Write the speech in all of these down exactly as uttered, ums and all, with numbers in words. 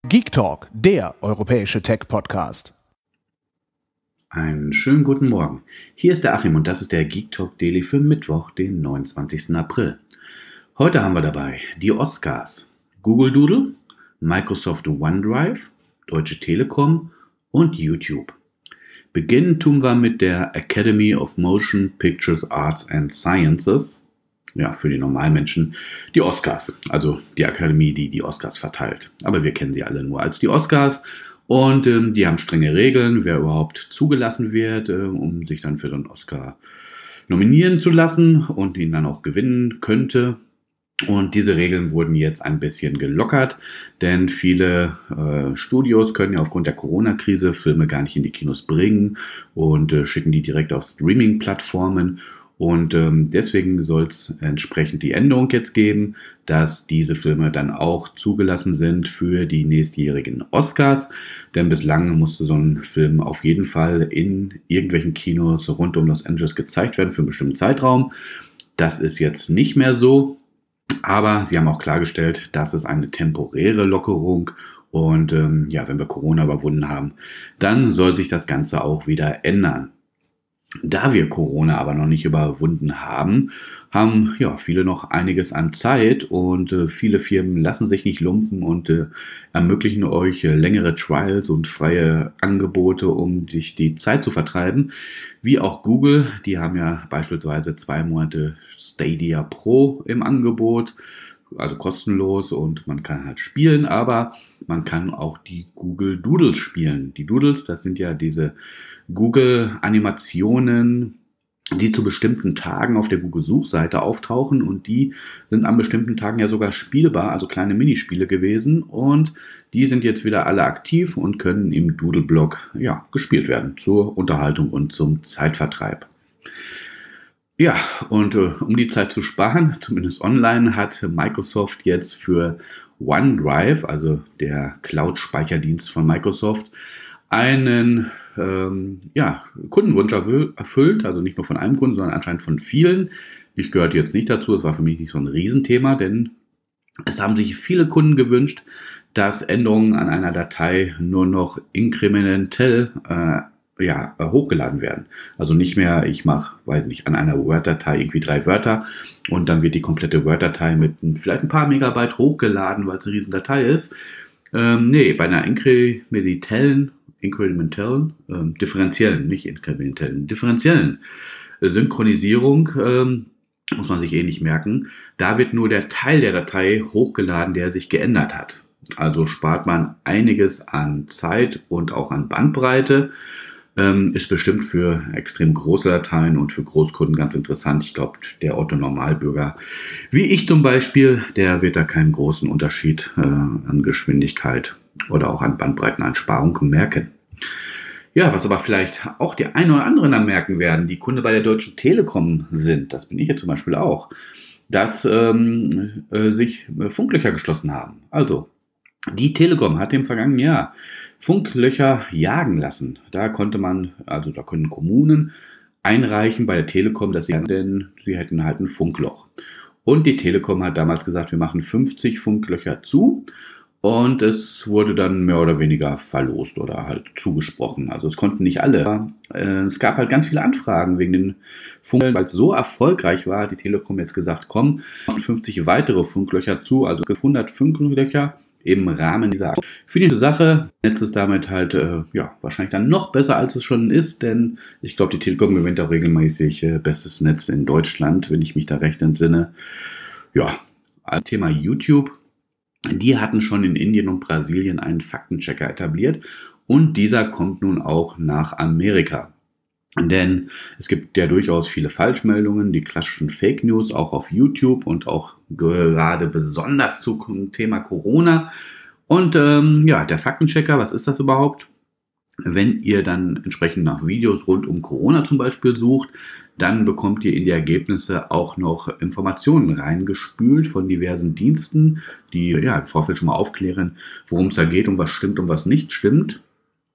Geek Talk, der europäische Tech-Podcast. Einen schönen guten Morgen. Hier ist der Achim und das ist der Geek Talk Daily für Mittwoch, den neunundzwanzigsten April. Heute haben wir dabei die Oscars, Google Doodle, Microsoft OneDrive, Deutsche Telekom und YouTube. Beginnen tun wir mit der Academy of Motion Pictures Arts and Sciences. Ja, für die Normalmenschen die Oscars, also die Akademie, die die Oscars verteilt. Aber wir kennen sie alle nur als die Oscars und ähm, die haben strenge Regeln, wer überhaupt zugelassen wird, äh, um sich dann für so einen Oscar nominieren zu lassen und ihn dann auch gewinnen könnte. Und diese Regeln wurden jetzt ein bisschen gelockert, denn viele äh, Studios können ja aufgrund der Corona-Krise Filme gar nicht in die Kinos bringen und äh, schicken die direkt auf Streaming-Plattformen. Und ähm, deswegen soll es entsprechend die Änderung jetzt geben, dass diese Filme dann auch zugelassen sind für die nächstjährigen Oscars. Denn bislang musste so ein Film auf jeden Fall in irgendwelchen Kinos rund um Los Angeles gezeigt werden für einen bestimmten Zeitraum. Das ist jetzt nicht mehr so. Aber sie haben auch klargestellt, dass es eine temporäre Lockerung und ähm, ja, wenn wir Corona überwunden haben, dann soll sich das Ganze auch wieder ändern. Da wir Corona aber noch nicht überwunden haben, haben ja viele noch einiges an Zeit und äh, viele Firmen lassen sich nicht lumpen und äh, ermöglichen euch äh, längere Trials und freie Angebote, um sich die Zeit zu vertreiben. Wie auch Google, die haben ja beispielsweise zwei Monate Stadia Pro im Angebot, also kostenlos und man kann halt spielen, aber man kann auch die Google Doodles spielen. Die Doodles, das sind ja diese Google-Animationen, die zu bestimmten Tagen auf der Google-Suchseite auftauchen und die sind an bestimmten Tagen ja sogar spielbar, also kleine Minispiele gewesen und die sind jetzt wieder alle aktiv und können im Doodle-Blog ja, gespielt werden zur Unterhaltung und zum Zeitvertreib. Ja, und äh, um die Zeit zu sparen, zumindest online, hat Microsoft jetzt für OneDrive, also der Cloud-Speicherdienst von Microsoft, einen ähm, ja, Kundenwunsch erfüllt, also nicht nur von einem Kunden, sondern anscheinend von vielen. Ich gehörte jetzt nicht dazu, es war für mich nicht so ein Riesenthema, denn es haben sich viele Kunden gewünscht, dass Änderungen an einer Datei nur noch inkrementell äh, ja, hochgeladen werden. Also nicht mehr, ich mache, weiß nicht, an einer Word-Datei irgendwie drei Wörter und dann wird die komplette Word-Datei mit vielleicht ein paar Megabyte hochgeladen, weil es eine riesen Datei ist. Ähm, nee, bei einer inkrementellen inkrementellen, ähm, differenziellen, nicht inkrementellen, differenziellen äh, Synchronisierung, ähm, muss man sich eh nicht merken. Da wird nur der Teil der Datei hochgeladen, der sich geändert hat. Also spart man einiges an Zeit und auch an Bandbreite. Ähm, ist bestimmt für extrem große Dateien und für Großkunden ganz interessant. Ich glaube, der Otto-Normalbürger, wie ich zum Beispiel, der wird da keinen großen Unterschied äh, an Geschwindigkeit oder auch an Bandbreiteneinsparung merken. Ja, was aber vielleicht auch die einen oder anderen dann merken werden, die Kunde bei der Deutschen Telekom sind, das bin ich ja zum Beispiel auch, dass ähm, äh, sich Funklöcher geschlossen haben. Also, die Telekom hat im vergangenen Jahr Funklöcher jagen lassen. Da konnte man, also da können Kommunen einreichen bei der Telekom, dass sie, denn sie hätten halt ein Funkloch. Und die Telekom hat damals gesagt, wir machen fünfzig Funklöcher zu. Und es wurde dann mehr oder weniger verlost oder halt zugesprochen. Also es konnten nicht alle. Es gab halt ganz viele Anfragen wegen den Funklöchern, weil es so erfolgreich war, hat die Telekom jetzt gesagt, komm, fünfzig weitere Funklöcher zu, also hundert Funklöcher im Rahmen dieser Aktion. Für diese Sache, das Netz ist damit halt äh, ja, wahrscheinlich dann noch besser, als es schon ist, denn ich glaube, die Telekom gewinnt auch regelmäßig äh, bestes Netz in Deutschland, wenn ich mich da recht entsinne. Ja, als Thema YouTube. Die hatten schon in Indien und Brasilien einen Faktenchecker etabliert und dieser kommt nun auch nach Amerika. Denn es gibt ja durchaus viele Falschmeldungen, die klassischen Fake News, auch auf YouTube und auch gerade besonders zum Thema Corona. Und ähm, ja, der Faktenchecker, was ist das überhaupt? Wenn ihr dann entsprechend nach Videos rund um Corona zum Beispiel sucht, dann bekommt ihr in die Ergebnisse auch noch Informationen reingespült von diversen Diensten, die ja im Vorfeld schon mal aufklären, worum es da geht und was stimmt und was nicht stimmt.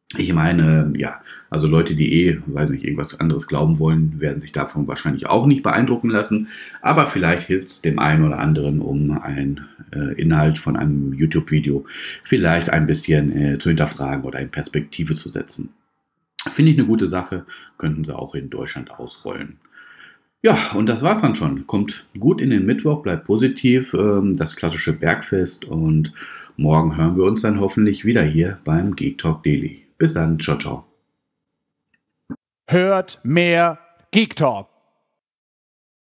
Ich meine, ja, also Leute, die eh, weiß nicht, irgendwas anderes glauben wollen, werden sich davon wahrscheinlich auch nicht beeindrucken lassen. Aber vielleicht hilft es dem einen oder anderen, um einen äh, Inhalt von einem YouTube-Video vielleicht ein bisschen äh, zu hinterfragen oder in Perspektive zu setzen. Finde ich eine gute Sache, könnten sie auch in Deutschland ausrollen. Ja, und das war's dann schon. Kommt gut in den Mittwoch, bleibt positiv, ähm, das klassische Bergfest, und morgen hören wir uns dann hoffentlich wieder hier beim Geek Talk Daily. Bis dann, ciao, ciao. Hört mehr Geek Talk.